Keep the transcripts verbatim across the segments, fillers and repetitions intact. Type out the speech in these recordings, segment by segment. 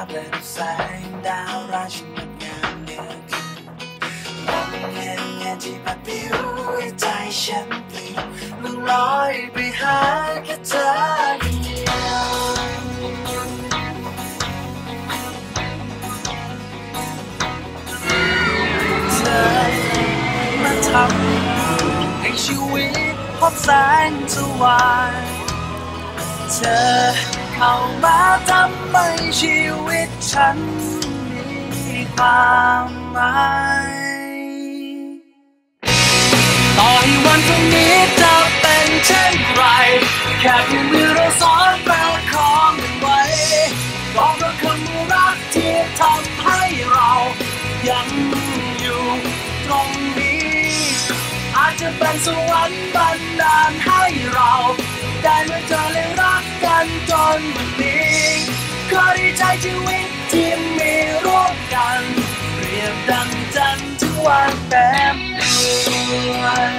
เลยด้วยแสงดาวราชินีงามเหลือเกินมองเห็นเห็นที่พัดผิวใจฉันปลิวล่องลอยไปหาแค่เธอคนเดียวเธอมาทำให้ชีวิตพบแสงสว่างเธอเข้ามาทำให้ชีวิตฉันมีความหมายต่อให้วันพรุ่งนี้จะเป็นเช่นไรแค่เพียงมือเราสอนประคองกันไว้ก็เพราะคำรักที่ทำให้เรายังอยู่ตรงนี้อาจจะเป็นสวรรค์บันดาลให้เราได้มาเจอและรักกันจนวันนี้ก็ดีใจชีวิตที่มีร่วมกันเปรียบดังจันทร์ทุกวันเต็มดวง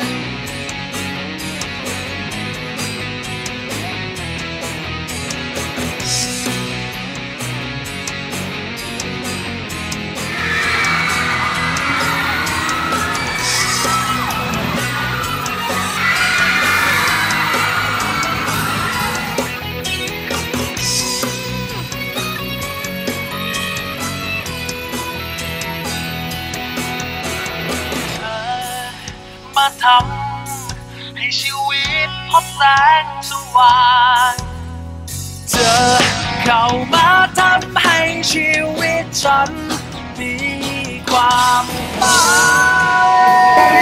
มาทำให้ชีวิตพบแสงสว่างเธอเข้ามาทำให้ชีวิตฉันมีความหมาย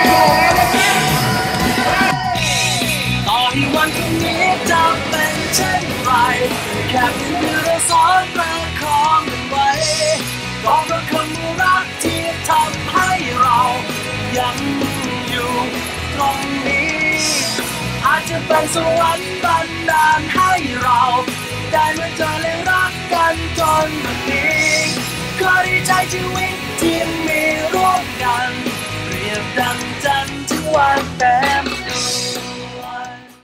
ต่อให้วันพรุ่งนี้จะเป็นเช่นไรแค่เพียงเราสอนประคองกันไว้ก็เพราะคำรักที่ทำให้เรายังอยู่ตรงนี้อาจจะเป็นสวรรค์บันดาลให้เราได้มาเจอและรักกันจนวันนี้ก็ดีใจชีวิตที่มีร่วมกันเปรียบดังจันทร์ทุกวันเต็ม